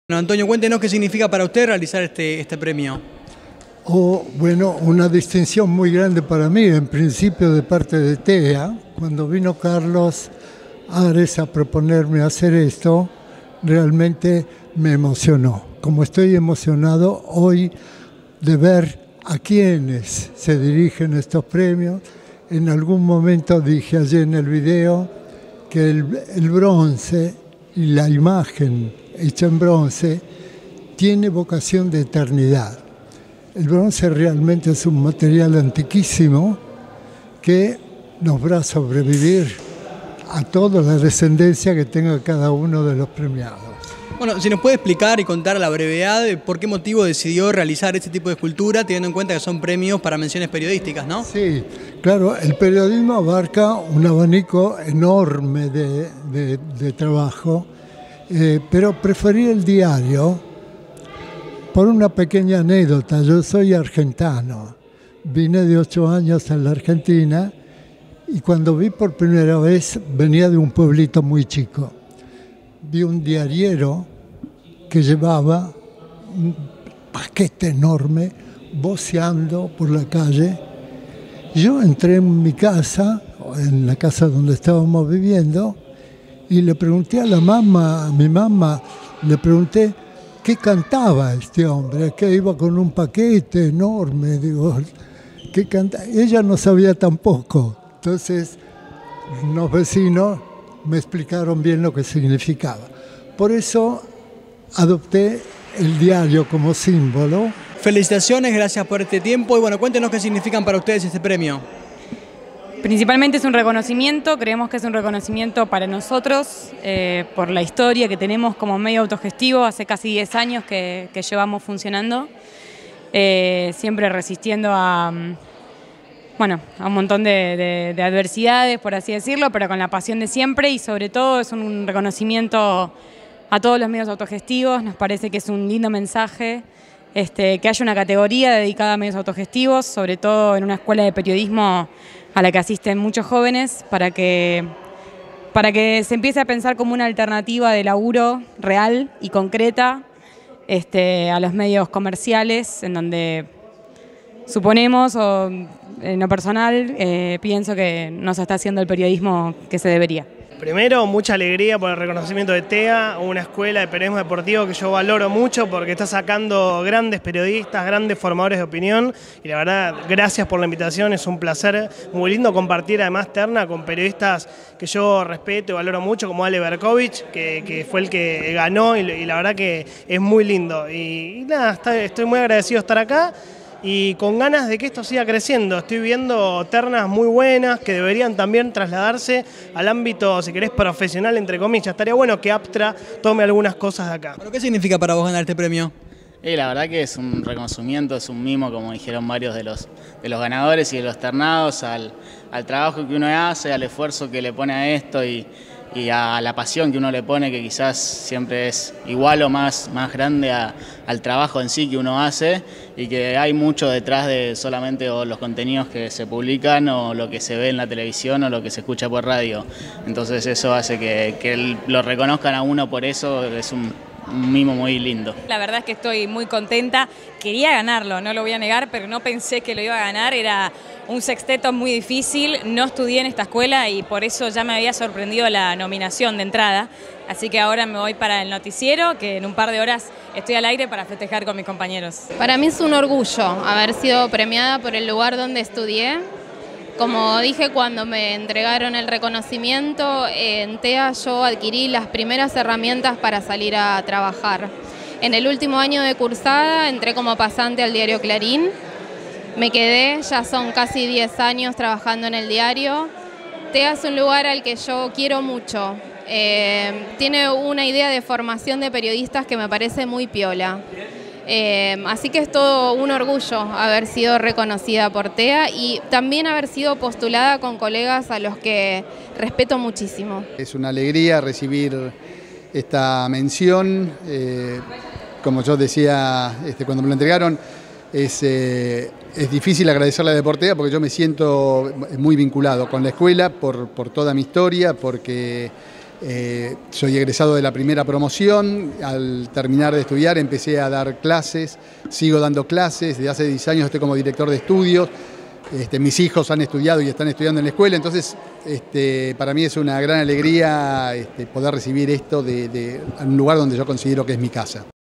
Bueno, Antonio, cuéntenos qué significa para usted realizar este premio. Bueno, una distinción muy grande para mí, en principio de parte de TEA. Cuando vino Carlos Ares a proponerme hacer esto, realmente me emocionó. Como estoy emocionado hoy de ver a quiénes se dirigen estos premios. En algún momento dije ayer en el video que el bronce y la imagen hecha en bronce tiene vocación de eternidad. El bronce realmente es un material antiquísimo que nos va a sobrevivir a toda la descendencia que tenga cada uno de los premiados. Bueno, si nos puede explicar y contar a la brevedad por qué motivo decidió realizar este tipo de escultura, teniendo en cuenta que son premios para menciones periodísticas, ¿no? Sí, claro, el periodismo abarca un abanico enorme de trabajo, pero preferí el diario por una pequeña anécdota. Yo soy argentino, vine de 8 años a la Argentina y cuando vi por primera vez venía de un pueblito muy chico. Vi un diariero que llevaba un paquete enorme voceando por la calle. Yo entré en mi casa, en la casa donde estábamos viviendo, y le pregunté a mi mamá, le pregunté qué cantaba este hombre, que iba con un paquete enorme, digo, ¿qué canta? Ella no sabía tampoco. Entonces, los vecinos me explicaron bien lo que significaba. Por eso adopté el diario como símbolo. Felicitaciones, gracias por este tiempo y bueno, cuéntenos qué significan para ustedes este premio. Principalmente es un reconocimiento, creemos que es un reconocimiento para nosotros por la historia que tenemos como medio autogestivo, hace casi 10 años que llevamos funcionando, siempre resistiendo a un montón de adversidades, por así decirlo, pero con la pasión de siempre y sobre todo es un reconocimiento a todos los medios autogestivos. Nos parece que es un lindo mensaje que haya una categoría dedicada a medios autogestivos, sobre todo en una escuela de periodismo a la que asisten muchos jóvenes, para que se empiece a pensar como una alternativa de laburo real y concreta a los medios comerciales, en donde suponemos, o en lo personal, pienso que no se está haciendo el periodismo que se debería. Primero, mucha alegría por el reconocimiento de TEA, una escuela de periodismo deportivo que yo valoro mucho porque está sacando grandes periodistas, grandes formadores de opinión y la verdad, gracias por la invitación, es un placer muy lindo compartir además terna con periodistas que yo respeto y valoro mucho como Ale Berkovich, que fue el que ganó y la verdad que es muy lindo. Y nada, estoy muy agradecido de estar acá. Y con ganas de que esto siga creciendo. Estoy viendo ternas muy buenas que deberían también trasladarse al ámbito, si querés, profesional, entre comillas. Estaría bueno que Aptra tome algunas cosas de acá. ¿Pero qué significa para vos ganar este premio? La verdad que es un reconocimiento, es un mimo, como dijeron varios de los ganadores y de los ternados, al trabajo que uno hace, al esfuerzo que le pone a esto y a la pasión que uno le pone, que quizás siempre es igual o más grande al trabajo en sí que uno hace, y que hay mucho detrás de solamente o los contenidos que se publican o lo que se ve en la televisión o lo que se escucha por radio. Entonces eso hace que lo reconozcan a uno por eso, es un mimo muy lindo. La verdad es que estoy muy contenta, quería ganarlo, no lo voy a negar, pero no pensé que lo iba a ganar, era un sexteto muy difícil, no estudié en esta escuela y por eso ya me había sorprendido la nominación de entrada, así que ahora me voy para el noticiero, que en un par de horas estoy al aire para festejar con mis compañeros. Para mí es un orgullo haber sido premiada por el lugar donde estudié. Como dije cuando me entregaron el reconocimiento, en TEA yo adquirí las primeras herramientas para salir a trabajar. En el último año de cursada entré como pasante al diario Clarín. Me quedé, ya son casi 10 años trabajando en el diario. TEA es un lugar al que yo quiero mucho. Tiene una idea de formación de periodistas que me parece muy piola. Así que es todo un orgullo haber sido reconocida por TEA y también haber sido postulada con colegas a los que respeto muchísimo. Es una alegría recibir esta mención. Como yo decía cuando me lo entregaron, es difícil agradecerle a Deportea porque yo me siento muy vinculado con la escuela por toda mi historia, porque Soy egresado de la primera promoción. Al terminar de estudiar empecé a dar clases, sigo dando clases. Desde hace 10 años estoy como director de estudios. Mis hijos han estudiado y están estudiando en la escuela, entonces para mí es una gran alegría poder recibir esto de un lugar donde yo considero que es mi casa.